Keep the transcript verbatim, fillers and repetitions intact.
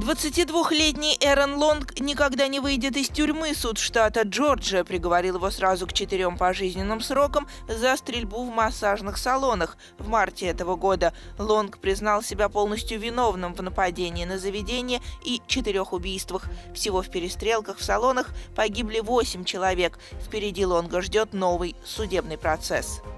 двадцатидвухлетний Эрон Лонг никогда не выйдет из тюрьмы. Суд штата Джорджия приговорил его сразу к четырем пожизненным срокам за стрельбу в массажных салонах. В марте этого года Лонг признал себя полностью виновным в нападении на заведение и четырех убийствах. Всего в перестрелках в салонах погибли восемь человек. Впереди Лонга ждет новый судебный процесс.